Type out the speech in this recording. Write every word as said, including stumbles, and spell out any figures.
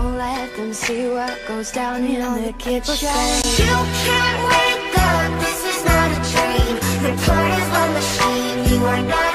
Don't let them see what goes down in the kitchen. You can't wake up, this is not a dream. Your part is a machine, you are not